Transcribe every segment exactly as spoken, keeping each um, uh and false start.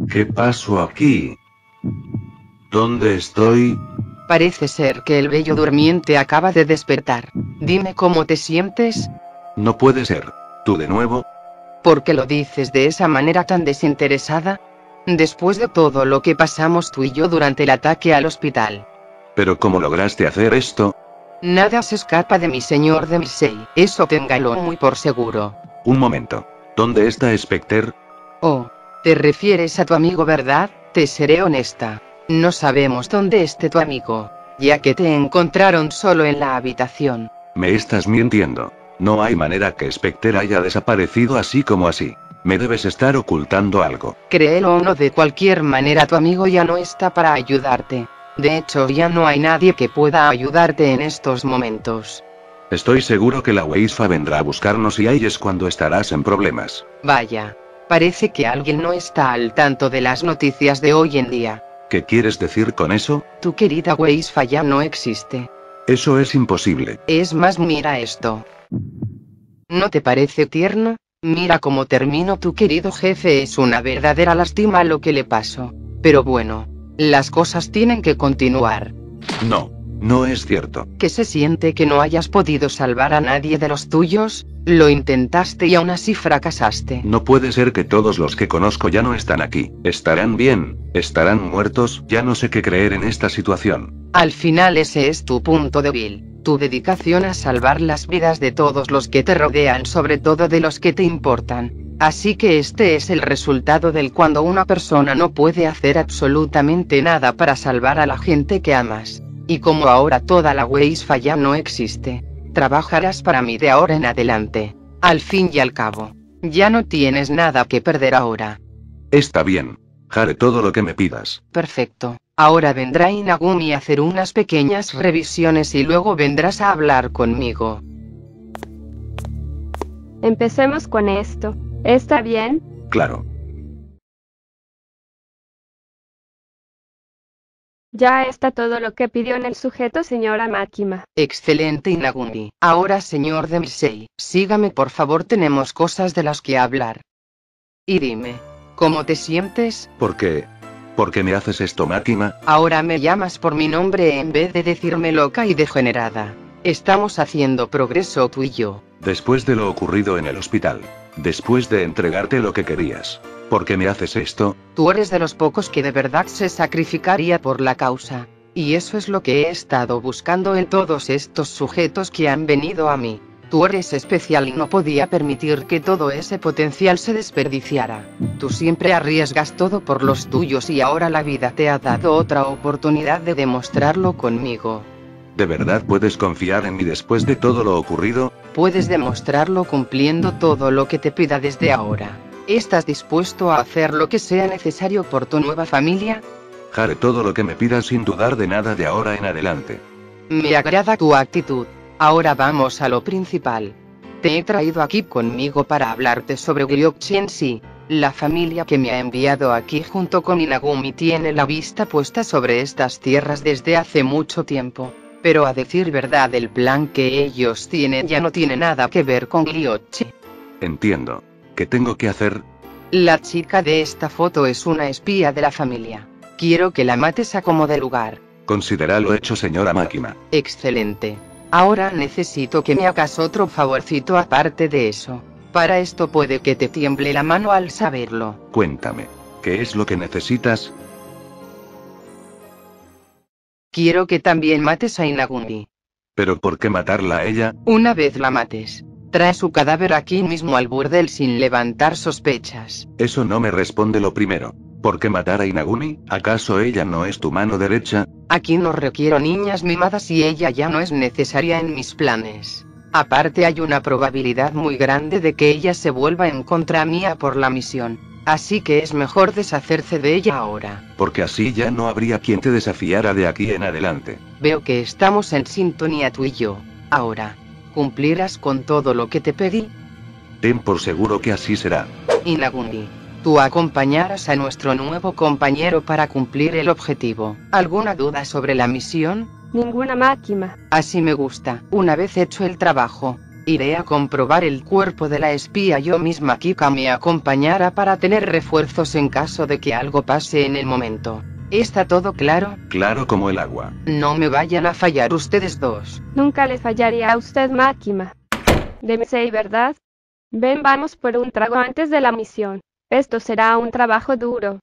¿Qué pasó aquí? ¿Dónde estoy? Parece ser que el bello durmiente acaba de despertar. Dime cómo te sientes. No puede ser. ¿Tú de nuevo? ¿Por qué lo dices de esa manera tan desinteresada? Después de todo lo que pasamos tú y yo durante el ataque al hospital. ¿Pero cómo lograste hacer esto? Nada se escapa de mi señor de Misei, eso téngalo muy por seguro. Un momento. ¿Dónde está Specter? Oh, te refieres a tu amigo, ¿verdad? Te seré honesta. No sabemos dónde esté tu amigo, ya que te encontraron solo en la habitación. Me estás mintiendo. No hay manera que Specter haya desaparecido así como así. Me debes estar ocultando algo. Créelo o no, de cualquier manera tu amigo ya no está para ayudarte. De hecho, ya no hay nadie que pueda ayudarte en estos momentos. Estoy seguro que la Weisfa vendrá a buscarnos y ahí es cuando estarás en problemas. Vaya, parece que alguien no está al tanto de las noticias de hoy en día. ¿Qué quieres decir con eso? Tu querida Weisfa ya no existe. Eso es imposible. Es más, mira esto. ¿No te parece tierno? Mira cómo terminó tu querido jefe, es una verdadera lástima lo que le pasó. Pero bueno, las cosas tienen que continuar. No, no es cierto. ¿Qué se siente que no hayas podido salvar a nadie de los tuyos? Lo intentaste y aún así fracasaste. No puede ser que todos los que conozco ya no están aquí. ¿Estarán bien? ¿Estarán muertos? Ya no sé qué creer en esta situación. Al final ese es tu punto débil. Tu dedicación a salvar las vidas de todos los que te rodean, sobre todo de los que te importan. Así que este es el resultado del cuando una persona no puede hacer absolutamente nada para salvar a la gente que amas. Y como ahora toda la Weisfa ya no existe, trabajarás para mí de ahora en adelante. Al fin y al cabo, ya no tienes nada que perder ahora. Está bien. Haré todo lo que me pidas. Perfecto. Ahora vendrá Inagumi a hacer unas pequeñas revisiones y luego vendrás a hablar conmigo. Empecemos con esto. ¿Está bien? Claro. Ya está todo lo que pidió en el sujeto, señora Makima. Excelente, Inagumi. Ahora, señor Dempsey, sígame por favor, tenemos cosas de las que hablar. Y dime, ¿cómo te sientes? ¿Por qué? ¿Por qué me haces esto, Makima? Ahora me llamas por mi nombre en vez de decirme loca y degenerada. Estamos haciendo progreso tú y yo. Después de lo ocurrido en el hospital. Después de entregarte lo que querías. ¿Por qué me haces esto? Tú eres de los pocos que de verdad se sacrificaría por la causa. Y eso es lo que he estado buscando en todos estos sujetos que han venido a mí. Tú eres especial y no podía permitir que todo ese potencial se desperdiciara. Tú siempre arriesgas todo por los tuyos y ahora la vida te ha dado otra oportunidad de demostrarlo conmigo. ¿De verdad puedes confiar en mí después de todo lo ocurrido? Puedes demostrarlo cumpliendo todo lo que te pida desde ahora. ¿Estás dispuesto a hacer lo que sea necesario por tu nueva familia? Haré todo lo que me pidas sin dudar de nada de ahora en adelante. Me agrada tu actitud. Ahora vamos a lo principal. Te he traído aquí conmigo para hablarte sobre Gryokchi en sí. La familia que me ha enviado aquí junto con Inagumi tiene la vista puesta sobre estas tierras desde hace mucho tiempo. Pero a decir verdad, el plan que ellos tienen ya no tiene nada que ver con Gryokchi. Entiendo. ¿Qué tengo que hacer? La chica de esta foto es una espía de la familia. Quiero que la mates a como de lugar. Considéralo hecho, señora Makima. Excelente. Ahora necesito que me hagas otro favorcito aparte de eso. Para esto puede que te tiemble la mano al saberlo. Cuéntame. ¿Qué es lo que necesitas? Quiero que también mates a Inagumi. ¿Pero por qué matarla a ella? Una vez la mates, trae su cadáver aquí mismo al burdel sin levantar sospechas. Eso no me responde lo primero. ¿Por qué matar a Inagumi? ¿Acaso ella no es tu mano derecha? Aquí no requiero niñas mimadas y ella ya no es necesaria en mis planes. Aparte hay una probabilidad muy grande de que ella se vuelva en contra mía por la misión. Así que es mejor deshacerse de ella ahora. Porque así ya no habría quien te desafiara de aquí en adelante. Veo que estamos en sintonía tú y yo. Ahora, ¿cumplirás con todo lo que te pedí? Ten por seguro que así será. Inagumi, tú acompañarás a nuestro nuevo compañero para cumplir el objetivo. ¿Alguna duda sobre la misión? Ninguna, Makima. Así me gusta. Una vez hecho el trabajo, Iré a comprobar el cuerpo de la espía yo misma. Kika me acompañará para tener refuerzos en caso de que algo pase en el momento. ¿Está todo claro? Claro como el agua. No me vayan a fallar ustedes dos. Nunca le fallaría a usted, Makima. Dempsey, ¿verdad? Ven, vamos por un trago antes de la misión. Esto será un trabajo duro.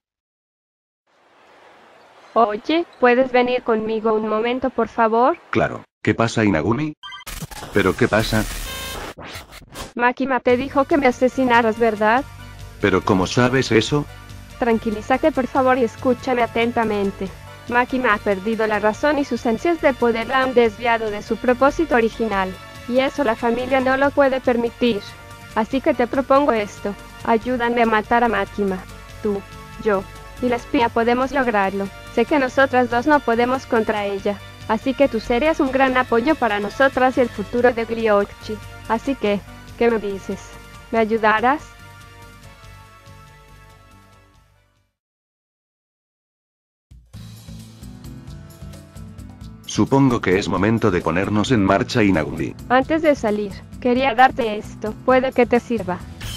Oye, ¿puedes venir conmigo un momento, por favor? Claro. ¿Qué pasa, Inagumi? ¿Pero qué pasa? Makima te dijo que me asesinaras, ¿verdad? ¿Pero cómo sabes eso? Tranquilízate por favor y escúchame atentamente. Makima ha perdido la razón y sus ansias de poder la han desviado de su propósito original. Y eso la familia no lo puede permitir. Así que te propongo esto. Ayúdame a matar a Makima. Tú, yo y la espía podemos lograrlo. Sé que nosotras dos no podemos contra ella. Así que tú serías un gran apoyo para nosotras y el futuro de Gryouchi. Así que, ¿qué me dices? ¿Me ayudarás? Supongo que es momento de ponernos en marcha, Inagumi. Antes de salir, quería darte esto. Puede que te sirva.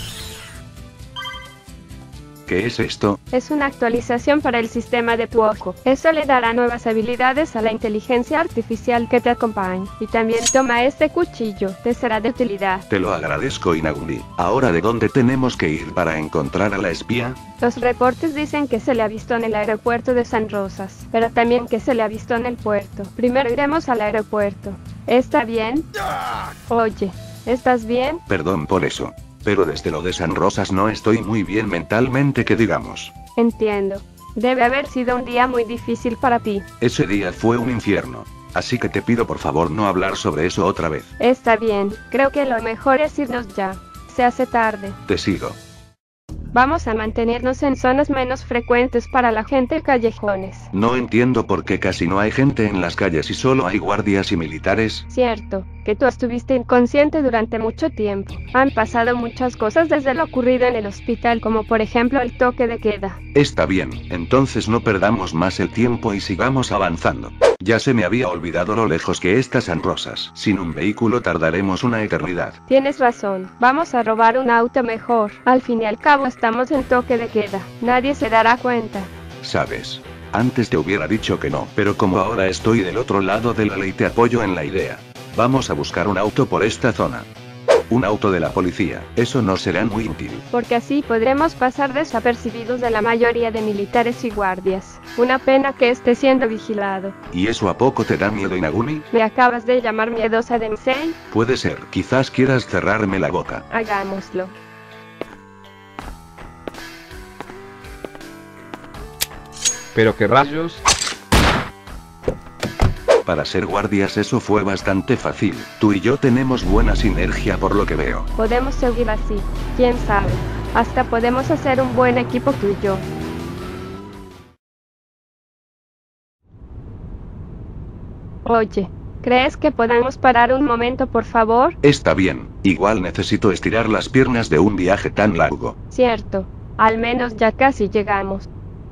¿Qué es esto? Es una actualización para el sistema de tu ojo. Eso le dará nuevas habilidades a la inteligencia artificial que te acompaña. Y también toma este cuchillo, te será de utilidad. Te lo agradezco, Inagumi. Ahora, ¿de dónde tenemos que ir para encontrar a la espía? Los reportes dicen que se le ha visto en el aeropuerto de San Rosas, pero también que se le ha visto en el puerto. Primero iremos al aeropuerto. ¿Está bien? Oye, ¿estás bien? Perdón por eso. Pero desde lo de San Rosas no estoy muy bien mentalmente, que digamos. Entiendo. Debe haber sido un día muy difícil para ti. Ese día fue un infierno. Así que te pido por favor no hablar sobre eso otra vez. Está bien, creo que lo mejor es irnos ya. Se hace tarde. Te sigo. Vamos a mantenernos en zonas menos frecuentes para la gente y callejones. No entiendo por qué casi no hay gente en las calles y solo hay guardias y militares. Cierto, que tú estuviste inconsciente durante mucho tiempo. Han pasado muchas cosas desde lo ocurrido en el hospital, como por ejemplo el toque de queda. Está bien, entonces no perdamos más el tiempo y sigamos avanzando. Ya se me había olvidado lo lejos que está San Rosas. Sin un vehículo tardaremos una eternidad. Tienes razón, vamos a robar un auto mejor. Al fin y al cabo estamos en toque de queda. Nadie se dará cuenta. ¿Sabes? Antes te hubiera dicho que no, pero como ahora estoy del otro lado de la ley te apoyo en la idea. Vamos a buscar un auto por esta zona. Un auto de la policía, eso no será muy útil. Porque así podremos pasar desapercibidos de la mayoría de militares y guardias. Una pena que esté siendo vigilado. ¿Y eso a poco te da miedo, Inagumi? ¿Me acabas de llamar miedosa, Dempsey? Puede ser, quizás quieras cerrarme la boca. Hagámoslo. ¿Pero qué rayos? Para ser guardias eso fue bastante fácil. Tú y yo tenemos buena sinergia por lo que veo. Podemos seguir así. ¿Quién sabe? Hasta podemos hacer un buen equipo tú y yo. Oye, ¿crees que podamos parar un momento, por favor? Está bien, igual necesito estirar las piernas de un viaje tan largo. Cierto. Al menos ya casi llegamos.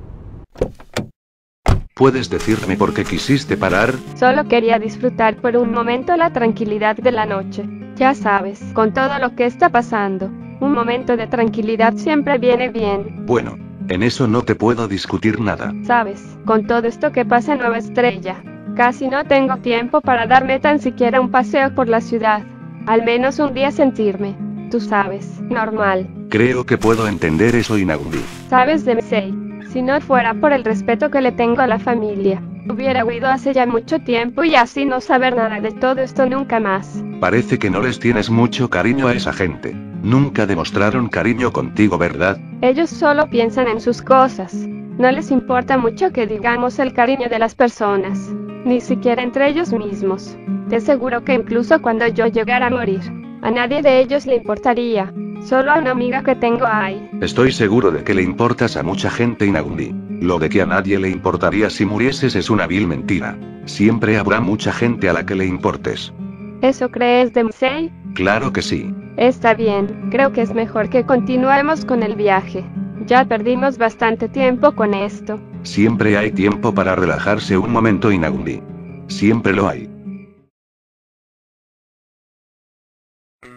¿Puedes decirme por qué quisiste parar? Solo quería disfrutar por un momento la tranquilidad de la noche. Ya sabes, con todo lo que está pasando, un momento de tranquilidad siempre viene bien. Bueno, en eso no te puedo discutir nada. Sabes, con todo esto que pasa en Nueva Estrella, casi no tengo tiempo para darme tan siquiera un paseo por la ciudad. Al menos un día sentirme, tú sabes, normal. Creo que puedo entender eso, Inagumi. Sabes, Dempsey, si no fuera por el respeto que le tengo a la familia, hubiera huido hace ya mucho tiempo y así no saber nada de todo esto nunca más. Parece que no les tienes mucho cariño a esa gente. Nunca demostraron cariño contigo, ¿verdad? Ellos solo piensan en sus cosas. No les importa mucho que digamos el cariño de las personas, ni siquiera entre ellos mismos. Te aseguro que incluso cuando yo llegara a morir, a nadie de ellos le importaría. Solo a una amiga que tengo ahí. Estoy seguro de que le importas a mucha gente, Inagumi. Lo de que a nadie le importaría si murieses es una vil mentira. Siempre habrá mucha gente a la que le importes. ¿Eso crees, Dempsey? Claro que sí. Está bien, creo que es mejor que continuemos con el viaje. Ya perdimos bastante tiempo con esto. Siempre hay tiempo para relajarse un momento, Inagumi. Siempre lo hay.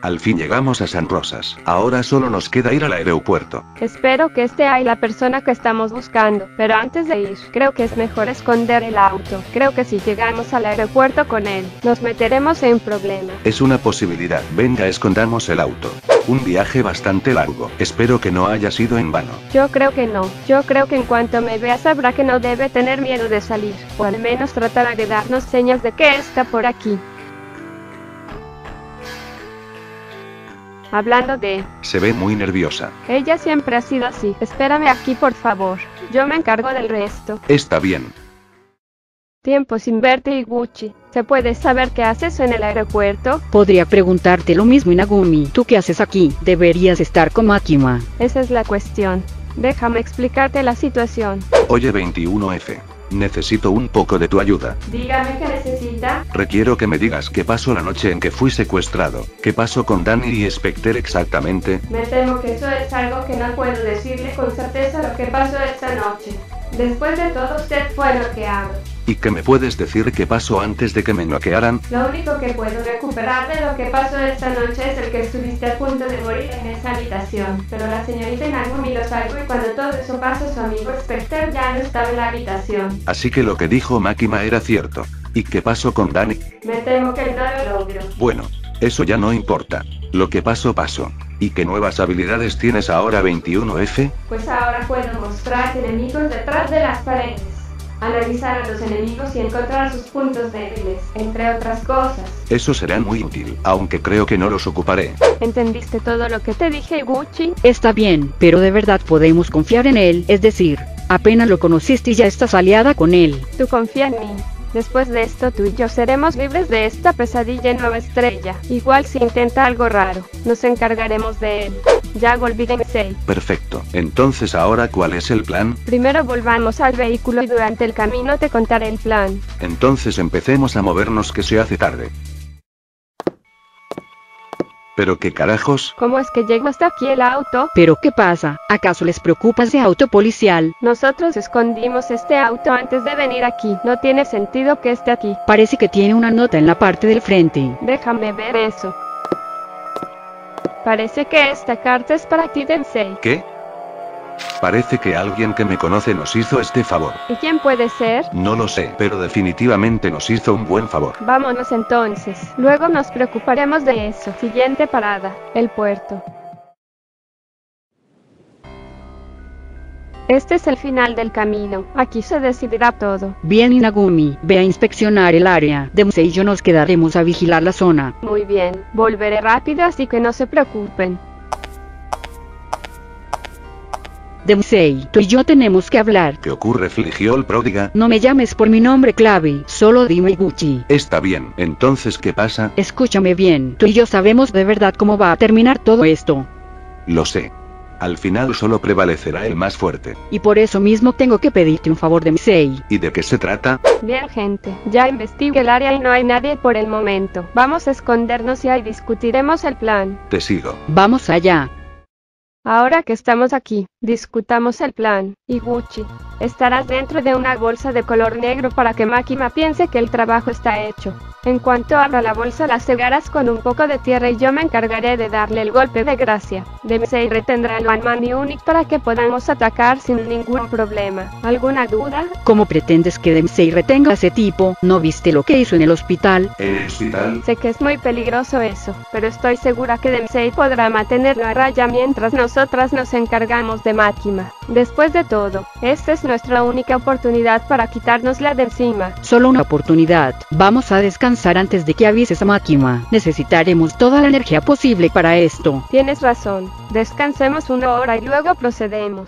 Al fin llegamos a San Rosas. Ahora solo nos queda ir al aeropuerto. Espero que esté ahí la persona que estamos buscando, pero antes de ir, creo que es mejor esconder el auto. Creo que si llegamos al aeropuerto con él, nos meteremos en problemas. Es una posibilidad. Venga, escondamos el auto. Un viaje bastante largo. Espero que no haya sido en vano. Yo creo que no. Yo creo que en cuanto me vea sabrá que no debe tener miedo de salir, o al menos tratará de darnos señas de que está por aquí. Hablando de... Se ve muy nerviosa. Ella siempre ha sido así. Espérame aquí, por favor. Yo me encargo del resto. Está bien. Tiempo sin verte, Iguchi. ¿Se puede saber qué haces en el aeropuerto? Podría preguntarte lo mismo, Inagumi. ¿Tú qué haces aquí? Deberías estar con Makima. Esa es la cuestión. Déjame explicarte la situación. Oye, veintiuno F. Necesito un poco de tu ayuda. Dígame qué necesita. Requiero que me digas qué pasó la noche en que fui secuestrado. ¿Qué pasó con Danny y Specter exactamente? Me temo que eso es algo que no puedo decirle con certeza lo que pasó esta noche. Después de todo, usted fue noqueado. ¿Y qué me puedes decir qué pasó antes de que me noquearan? Lo único que puedo recuperar de lo que pasó esta noche es el que estuviste a punto de morir en esa habitación. Pero la señorita Inagumi lo salvó y cuando todo eso pasó, su amigo Specter ya no estaba en la habitación. Así que lo que dijo Makima era cierto. ¿Y qué pasó con Danny? Me temo que no lo logró. Bueno, eso ya no importa. Lo que pasó, pasó. ¿Y qué nuevas habilidades tienes ahora, veintiuno F? Pues ahora puedo mostrar enemigos detrás de las paredes, analizar a los enemigos y encontrar sus puntos débiles, entre otras cosas. Eso será muy útil, aunque creo que no los ocuparé. ¿Entendiste todo lo que te dije, Iguchi? Está bien, pero de verdad podemos confiar en él, es decir, apenas lo conociste y ya estás aliada con él. Tú confía en mí. Después de esto tú y yo seremos libres de esta pesadilla en Nueva Estrella. Igual si intenta algo raro, nos encargaremos de él. Ya volví de Densei. Perfecto. Entonces ahora, ¿cuál es el plan? Primero volvamos al vehículo y durante el camino te contaré el plan. Entonces empecemos a movernos, que se hace tarde. ¿Pero qué carajos? ¿Cómo es que llegó hasta aquí el auto? ¿Pero qué pasa? ¿Acaso les preocupa ese auto policial? Nosotros escondimos este auto antes de venir aquí. No tiene sentido que esté aquí. Parece que tiene una nota en la parte del frente. Déjame ver eso. Parece que esta carta es para ti, Densei. ¿Qué? Parece que alguien que me conoce nos hizo este favor. ¿Y quién puede ser? No lo sé, pero definitivamente nos hizo un buen favor. Vámonos entonces. Luego nos preocuparemos de eso. Siguiente parada, el puerto. Este es el final del camino. Aquí se decidirá todo. Bien, Inagumi, ve a inspeccionar el área. Densei y yo nos quedaremos a vigilar la zona. Muy bien. Volveré rápido, así que no se preocupen. Densei, tú y yo tenemos que hablar. ¿Qué ocurre, Fligiol pródiga? No me llames por mi nombre clave, solo dime Iguchi. Está bien, entonces ¿qué pasa? Escúchame bien, tú y yo sabemos de verdad cómo va a terminar todo esto. Lo sé. Al final solo prevalecerá el más fuerte. Y por eso mismo tengo que pedirte un favor, Densei. ¿Y de qué se trata? Bien, gente, ya investigué el área y no hay nadie por el momento. Vamos a escondernos y ahí discutiremos el plan. Te sigo. Vamos allá. Ahora que estamos aquí, discutamos el plan. Iguchi, estarás dentro de una bolsa de color negro para que Makima piense que el trabajo está hecho. En cuanto abra la bolsa la cegarás con un poco de tierra y yo me encargaré de darle el golpe de gracia. Densei retendrá el One Man Unique para que podamos atacar sin ningún problema. ¿Alguna duda? ¿Cómo pretendes que Densei retenga a ese tipo? ¿No viste lo que hizo en el hospital? ¿En el hospital? Sé que es muy peligroso eso, pero estoy segura que Densei podrá mantenerlo a raya mientras nosotras nos encargamos de Makima. Después de todo, esta es nuestra única oportunidad para quitárnosla de encima. Solo una oportunidad. Vamos a descansar antes de que avises a Makima. Necesitaremos toda la energía posible para esto. Tienes razón. Descansemos una hora y luego procedemos.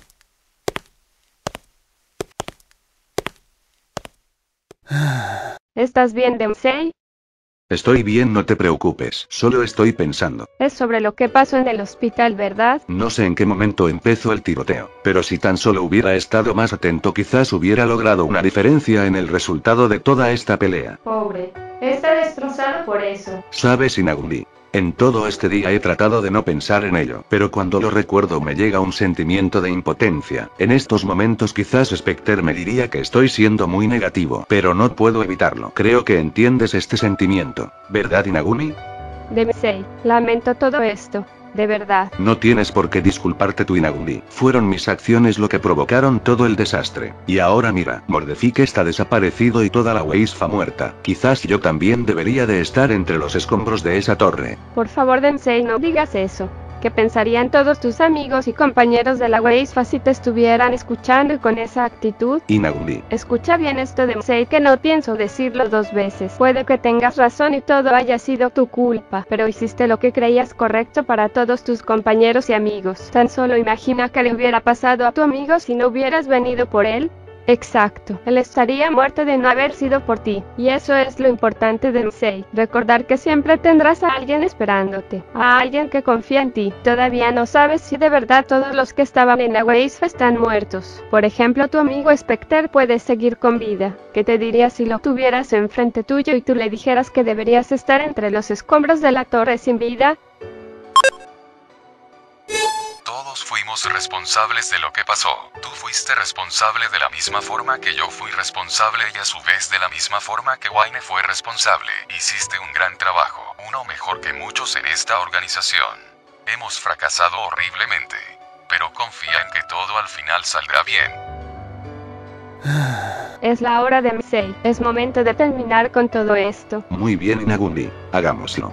¿Estás bien, Densei? Estoy bien, no te preocupes. Solo estoy pensando. Es sobre lo que pasó en el hospital, ¿verdad? No sé en qué momento empezó el tiroteo, pero si tan solo hubiera estado más atento quizás hubiera logrado una diferencia en el resultado de toda esta pelea. Pobre. Está destrozado por eso. ¿Sabes, Inagumi? En todo este día he tratado de no pensar en ello, pero cuando lo recuerdo me llega un sentimiento de impotencia. En estos momentos quizás Specter me diría que estoy siendo muy negativo, pero no puedo evitarlo. Creo que entiendes este sentimiento, ¿verdad, Inagumi? Dempsey, lamento todo esto. De verdad. No tienes por qué disculparte tú, Inagumi. Fueron mis acciones lo que provocaron todo el desastre. Y ahora mira, Mordecai está desaparecido y toda la Weisfa muerta. Quizás yo también debería de estar entre los escombros de esa torre. Por favor, Dempsey, no digas eso. ¿Qué pensarían todos tus amigos y compañeros de la Weisfa si te estuvieran escuchando con esa actitud? Inagumi. Escucha bien esto, Dempsey, que no pienso decirlo dos veces. Puede que tengas razón y todo haya sido tu culpa, pero hiciste lo que creías correcto para todos tus compañeros y amigos. Tan solo imagina qué le hubiera pasado a tu amigo si no hubieras venido por él. Exacto, él estaría muerto de no haber sido por ti, y eso es lo importante, Dempsey, recordar que siempre tendrás a alguien esperándote, a alguien que confía en ti. Todavía no sabes si de verdad todos los que estaban en la Weisfa están muertos. Por ejemplo, tu amigo Specter puede seguir con vida. ¿Qué te diría si lo tuvieras enfrente tuyo y tú le dijeras que deberías estar entre los escombros de la torre sin vida? Todos fuimos responsables de lo que pasó. Tú fuiste responsable de la misma forma que yo fui responsable y a su vez de la misma forma que Wayne fue responsable. Hiciste un gran trabajo, uno mejor que muchos en esta organización. Hemos fracasado horriblemente, pero confía en que todo al final saldrá bien. Es la hora, Dempsey. Es momento de terminar con todo esto. Muy bien, Inagumi. Hagámoslo.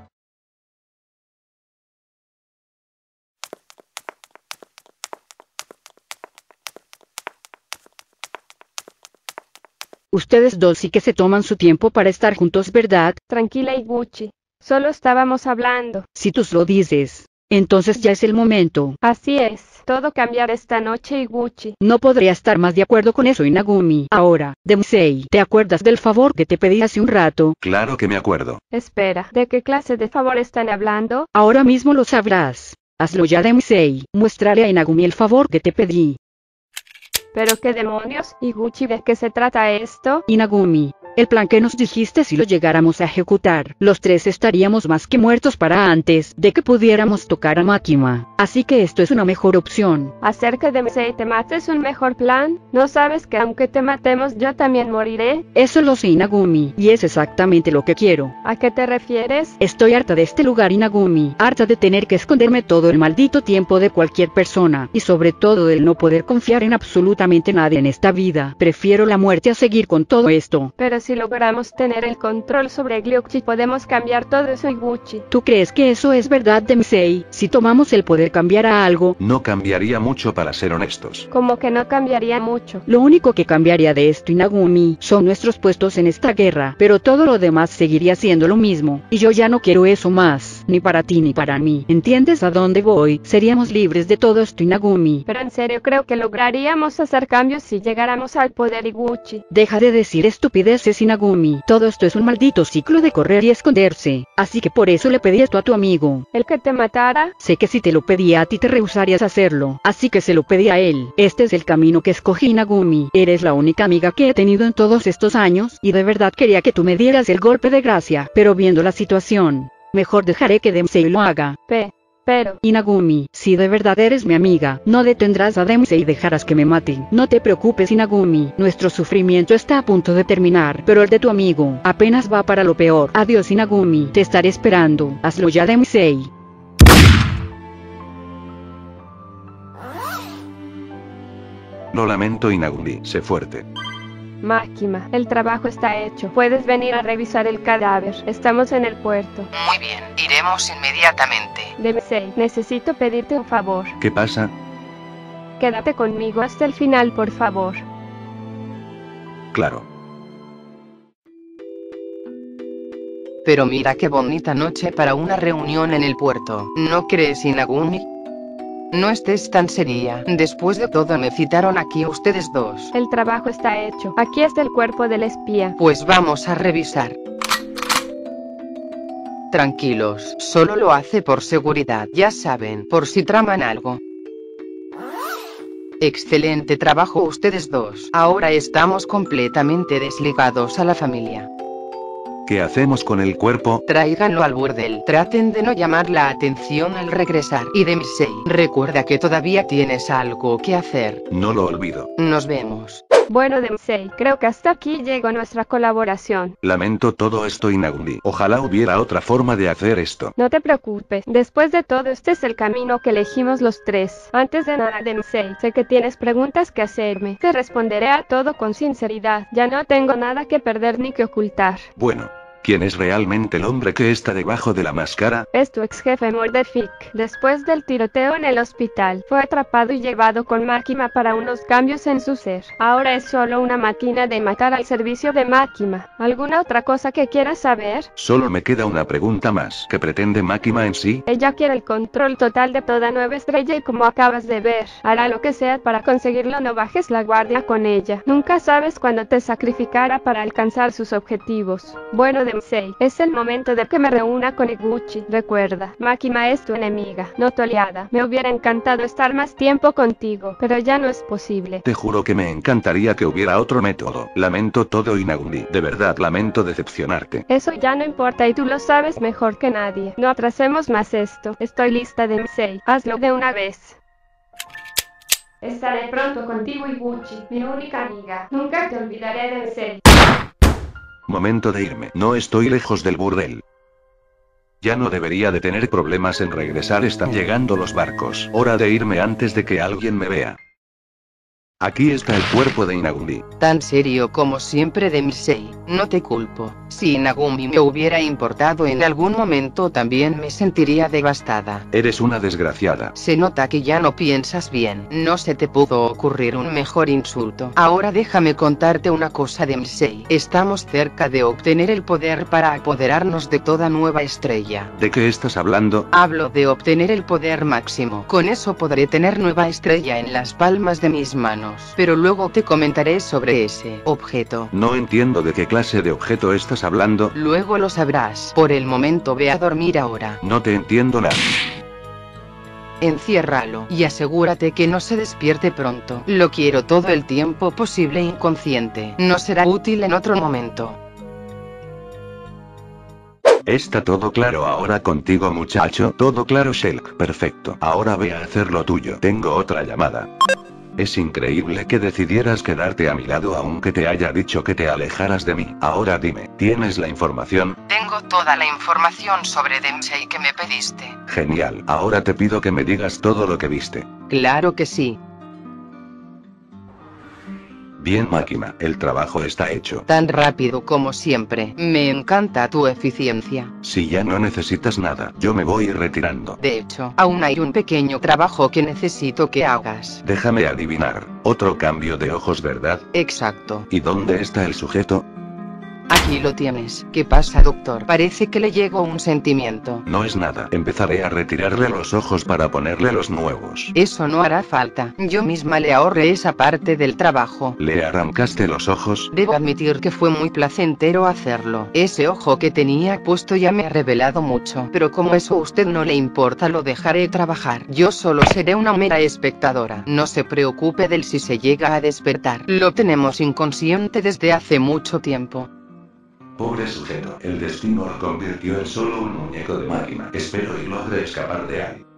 Ustedes dos sí que se toman su tiempo para estar juntos, ¿verdad? Tranquila, Iguchi. Solo estábamos hablando. Si tú lo dices, entonces ya es el momento. Así es. Todo cambiará esta noche, Iguchi. No podría estar más de acuerdo con eso, Inagumi. Ahora, Dempsey, ¿te acuerdas del favor que te pedí hace un rato? Claro que me acuerdo. Espera, ¿de qué clase de favor están hablando? Ahora mismo lo sabrás. Hazlo ya, Dempsey. Muéstrale a Inagumi el favor que te pedí. ¿Pero qué demonios? Iguchi, ¿de qué se trata esto? Inagumi, el plan que nos dijiste, si lo llegáramos a ejecutar, los tres estaríamos más que muertos para antes de que pudiéramos tocar a Makima. Así que esto es una mejor opción. ¿Hacer que Dempsey te mate es un mejor plan? ¿No sabes que aunque te matemos yo también moriré? Eso lo sé, Inagumi, y es exactamente lo que quiero. ¿A qué te refieres? Estoy harta de este lugar, Inagumi, harta de tener que esconderme todo el maldito tiempo de cualquier persona, y sobre todo del no poder confiar en absolutamente nadie en esta vida. Prefiero la muerte a seguir con todo esto. Pero si logramos tener el control sobre Glyuchi, podemos cambiar todo eso, Iguchi. ¿Tú crees que eso es verdad, Dempsey? Si tomamos el poder, ¿cambiará algo? No cambiaría mucho, para ser honestos. Como que no cambiaría mucho. Lo único que cambiaría de esto, Inagumi, son nuestros puestos en esta guerra, pero todo lo demás seguiría siendo lo mismo, y yo ya no quiero eso más, ni para ti ni para mí. ¿Entiendes a dónde voy? Seríamos libres de todo esto, Inagumi. Pero en serio creo que lograríamos hacer cambios si llegáramos al poder, Iguchi. Deja de decir estupideces, Inagumi. Todo esto es un maldito ciclo de correr y esconderse. Así que por eso le pedí esto a tu amigo. ¿El que te matara? Sé que si te lo pedía a ti te rehusarías a hacerlo. Así que se lo pedí a él. Este es el camino que escogí, Inagumi. Eres la única amiga que he tenido en todos estos años, y de verdad quería que tú me dieras el golpe de gracia. Pero viendo la situación, mejor dejaré que Dempsey lo haga. P. Pero, Inagumi, si de verdad eres mi amiga, no detendrás a Dempsey y dejarás que me maten. No te preocupes, Inagumi, nuestro sufrimiento está a punto de terminar, pero el de tu amigo apenas va para lo peor. Adiós, Inagumi, te estaré esperando. Hazlo ya, Dempsey. Lo lamento, Inagumi, sé fuerte. Makima, el trabajo está hecho. Puedes venir a revisar el cadáver. Estamos en el puerto. Muy bien, iremos inmediatamente. Dempsey, necesito pedirte un favor. ¿Qué pasa? Quédate conmigo hasta el final, por favor. Claro. Pero mira qué bonita noche para una reunión en el puerto, ¿no crees, Inagumi? No estés tan seria. Después de todo me citaron aquí ustedes dos. El trabajo está hecho. Aquí está el cuerpo del espía. Pues vamos a revisar. Tranquilos, solo lo hace por seguridad, ya saben, por si traman algo. Excelente trabajo ustedes dos. Ahora estamos completamente desligados a la familia. ¿Qué hacemos con el cuerpo? Tráiganlo al burdel. Traten de no llamar la atención al regresar. Y Dempsey, recuerda que todavía tienes algo que hacer. No lo olvido. Nos vemos. Bueno, Densei, creo que hasta aquí llegó nuestra colaboración. Lamento todo esto, Inagumi. Ojalá hubiera otra forma de hacer esto. No te preocupes, después de todo este es el camino que elegimos los tres. Antes de nada, Densei, sé que tienes preguntas que hacerme. Te responderé a todo con sinceridad. Ya no tengo nada que perder ni que ocultar. Bueno. ¿Quién es realmente el hombre que está debajo de la máscara? Es tu ex jefe Mordefik. Después del tiroteo en el hospital, fue atrapado y llevado con Makima para unos cambios en su ser. Ahora es solo una máquina de matar al servicio de Makima. ¿Alguna otra cosa que quieras saber? Solo me queda una pregunta más. ¿Qué pretende Makima en sí? Ella quiere el control total de toda Nueva Estrella y como acabas de ver, hará lo que sea para conseguirlo. No bajes la guardia con ella. Nunca sabes cuándo te sacrificará para alcanzar sus objetivos. Bueno, de es el momento de que me reúna con Iguchi. Recuerda, Makima es tu enemiga, no tu aliada. Me hubiera encantado estar más tiempo contigo, pero ya no es posible. Te juro que me encantaría que hubiera otro método. Lamento todo, Inagumi. De verdad lamento decepcionarte. Eso ya no importa y tú lo sabes mejor que nadie. No atrasemos más esto. Estoy lista, Densei. Hazlo de una vez. Estaré pronto contigo, Iguchi, mi única amiga. Nunca te olvidaré, Densei. Momento de irme. No estoy lejos del burdel. Ya no debería de tener problemas en regresar. Están llegando los barcos. Hora de irme antes de que alguien me vea. Aquí está el cuerpo de Inagumi. Tan serio como siempre, Densei. No te culpo. Si Inagumi me hubiera importado en algún momento, también me sentiría devastada. Eres una desgraciada. Se nota que ya no piensas bien. No se te pudo ocurrir un mejor insulto. Ahora déjame contarte una cosa, Densei. Estamos cerca de obtener el poder para apoderarnos de toda Nueva Estrella. ¿De qué estás hablando? Hablo de obtener el poder máximo. Con eso podré tener Nueva Estrella en las palmas de mis manos. Pero luego te comentaré sobre ese objeto. No entiendo de qué clase de objeto estás hablando. Luego lo sabrás. Por el momento ve a dormir ahora. No te entiendo nada. Enciérralo y asegúrate que no se despierte pronto. Lo quiero todo el tiempo posible inconsciente. No será útil en otro momento. Está todo claro ahora contigo, muchacho. Todo claro, Shulk. Perfecto. Ahora ve a hacer lo tuyo. Tengo otra llamada. Es increíble que decidieras quedarte a mi lado aunque te haya dicho que te alejaras de mí. Ahora dime, ¿tienes la información? Tengo toda la información sobre Densei que me pediste. Genial, ahora te pido que me digas todo lo que viste. Claro que sí. Bien, máquina, el trabajo está hecho. Tan rápido como siempre. Me encanta tu eficiencia. Si ya no necesitas nada, yo me voy retirando. De hecho, aún hay un pequeño trabajo que necesito que hagas. Déjame adivinar. Otro cambio de ojos, ¿verdad? Exacto. ¿Y dónde está el sujeto? Aquí lo tienes. ¿Qué pasa, doctor? Parece que le llegó un sentimiento. No es nada. Empezaré a retirarle los ojos para ponerle los nuevos. Eso no hará falta. Yo misma le ahorré esa parte del trabajo. ¿Le arrancaste los ojos? Debo admitir que fue muy placentero hacerlo. Ese ojo que tenía puesto ya me ha revelado mucho. Pero como eso a usted no le importa, lo dejaré trabajar. Yo solo seré una mera espectadora. No se preocupe del si se llega a despertar. Lo tenemos inconsciente desde hace mucho tiempo. Pobre sujeto, el destino lo convirtió en solo un muñeco de máquina. Espero y logre escapar de ahí.